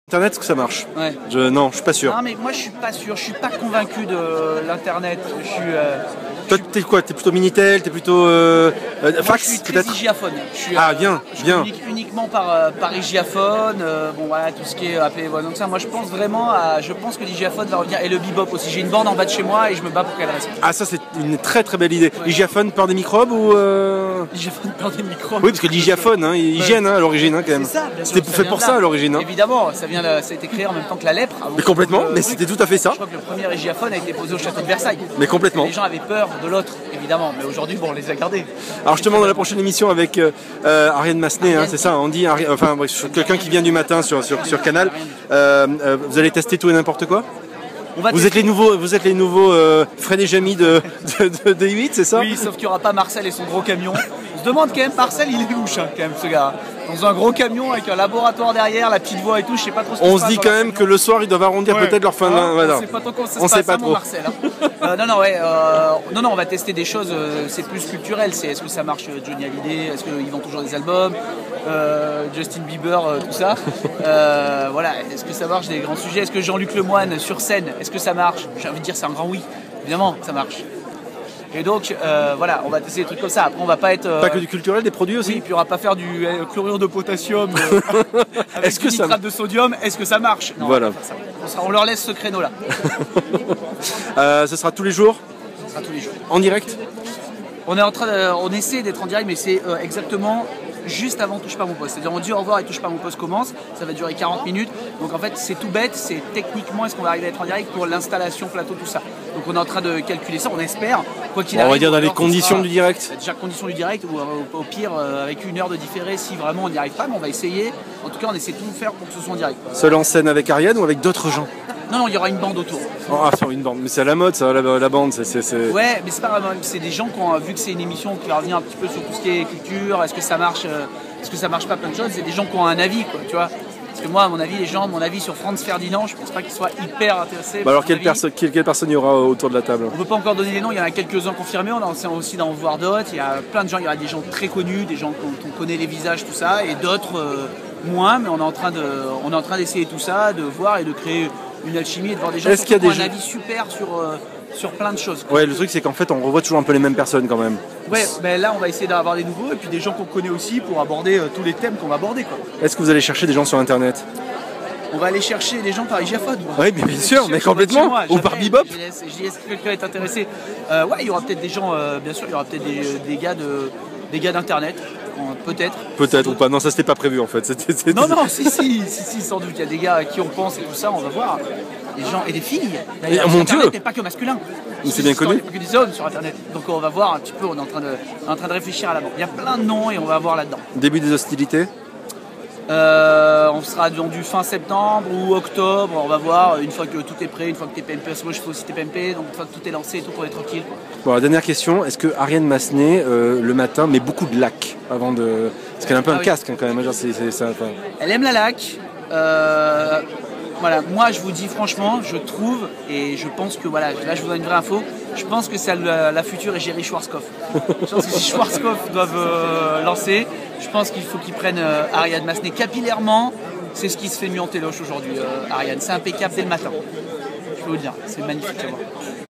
Internet, est-ce que ça marche? Ouais. Non, je suis pas sûr. Non, mais moi je suis pas sûr, je suis pas convaincu de l'internet. Toi, t'es quoi? T'es plutôt Minitel? T'es plutôt fax, je suis très peut-être? Higiaphone. Bien, je bien. communique uniquement par Higiaphone. Bon voilà, tout ce qui est appelé. Voilà, donc ça, moi je pense vraiment je pense que l'Higiaphone va revenir et le bebop aussi. J'ai une borne en bas de chez moi et je me bats pour qu'elle reste. Ah, ça c'est une très très belle idée. Ouais. Higiaphone peur des microbes ou L'Higiaphone perd des microbes. Oui, parce que l'hygiaphone, hein, hygiène à l'origine quand même. C'est ça, bien sûr, C'était fait vient pour de ça là. à l'origine. Évidemment, ça a été créé en même temps que la lèpre. Mais complètement, mais c'était tout à fait ça. Je crois que le premier Higiaphone a été posé au château de Versailles. Mais complètement. Les gens avaient peur de l'autre, évidemment, mais aujourd'hui, bon, on les a gardés. Alors je te demande dans la prochaine émission avec Ariane Massenet, hein, c'est ça, on dit, enfin bref, quelqu'un qui vient du matin sur Canal. Vous allez tester tout et n'importe quoi? Vous êtes les nouveaux Fred et Jamy de 8, c'est ça? Oui, sauf qu'il n'y aura pas Marcel et son gros camion. On se demande quand même, Marcel, il est louche, hein, quand même, ce gars. Dans un gros camion avec un laboratoire derrière, la petite voix et tout, je sais pas trop ce qui On se se dit passe quand dans même leur que le soir ils doivent arrondir camion. peut-être leur fin de On sait pas trop comment ça se passe, mon Marcel. Hein. Non, on va tester des choses, c'est plus culturel. Est-ce que ça marche Johnny Hallyday? Est-ce qu'ils vendent toujours des albums? Justin Bieber, tout ça. Voilà, est-ce que ça marche des grands sujets? Est-ce que Jean-Luc Lemoyne sur scène, est-ce que ça marche? J'ai envie de dire c'est un grand oui. Évidemment, ça marche. Et donc, voilà, on va tester des trucs comme ça. Après, on va pas être. Pas que du culturel, des produits aussi? Oui, puis on va pas faire du chlorure de potassium avec Est-ce que du nitrate de sodium. Est-ce que ça marche? Non, voilà. on leur laisse ce créneau-là. Ce sera tous les jours? Ce sera tous les jours. En direct? On essaie d'être en direct, mais c'est exactement juste avant Touche pas à mon poste. C'est-à-dire on dit au revoir et Touche pas à mon poste commence, ça va durer 40 minutes. Donc en fait c'est tout bête, c'est techniquement est-ce qu'on va arriver à être en direct pour l'installation, plateau, tout ça. Donc on est en train de calculer ça, on espère. Quoi qu'il arrive, on va dire dans les conditions du direct. Déjà conditions du direct ou au pire avec 1 heure de différé si vraiment on n'y arrive pas, mais on va essayer. En tout cas on essaie de tout faire pour que ce soit en direct. Seul en scène avec Ariane ou avec d'autres gens? Non, il y aura une bande autour. Ah, une bande, mais c'est à la mode ça, la bande. Ouais, mais c'est pas vraiment. C'est des gens qui ont vu que c'est une émission qui va revenir un petit peu sur tout ce qui est culture, est-ce que ça marche pas, plein de choses. C'est des gens qui ont un avis, quoi, tu vois. Parce que moi, à mon avis, mon avis sur Franz Ferdinand, je pense pas qu'ils soient hyper intéressés. Alors quelle personne il y aura autour de la table? On peut pas encore donner les noms, il y en a quelques-uns confirmés, on a aussi d'en voir d'autres. Il y a plein de gens, il y aura des gens très connus, des gens dont on connaît les visages, tout ça, et d'autres moins, mais on est en train d'essayer tout ça, de voir et de créer une alchimie et de voir des gens qui ont un avis super sur plein de choses. Ouais, le truc c'est qu'en fait on revoit toujours un peu les mêmes personnes quand même. Ouais, mais là on va essayer d'avoir des nouveaux et puis des gens qu'on connaît aussi pour aborder tous les thèmes qu'on va aborder, quoi. Est-ce que vous allez chercher des gens sur internet? On va aller chercher des gens par Higiaphone. Oui, bien sûr, mais complètement. Ou par Bebop. Je dis est-ce que quelqu'un est intéressé? Ouais, il y aura peut-être des gens, bien sûr, il y aura peut-être des gars d'internet. Peut-être ou pas, non ça c'était pas prévu en fait. Non, si, sans doute, il y a des gars à qui on pense et tout ça, on va voir. Des gens et des filles. Oh mon Dieu, n'est pas que masculin. C'est bien connu. Il n'y a que des hommes sur internet. Donc on va voir un petit peu, on est en train de réfléchir à l'avant. Il y a plein de noms et on va voir là-dedans. Début des hostilités? On sera vendu fin septembre ou octobre, on va voir, une fois que tout est prêt, une fois que TPMP, parce que moi je fais aussi TPMP, donc une fois que tout est lancé et tout pour être tranquille. Bon, la dernière question, est-ce que Ariane Massenet, le matin, met beaucoup de lac avant de... Parce qu'elle a un peu un casque hein, quand même, genre, c'est ça. Enfin... Elle aime la laque. Voilà, moi je vous dis franchement, je trouve, et je pense que voilà, là je vous donne une vraie info, je pense que c'est la future égérie Schwarzkopf. Je pense que si Schwarzkopf doivent lancer, je pense qu'il faut qu'ils prennent Ariane Massenet capillairement. C'est ce qui se fait mieux en téloche aujourd'hui, Ariane. C'est impeccable dès le matin. Je peux vous le dire, c'est magnifique à voir.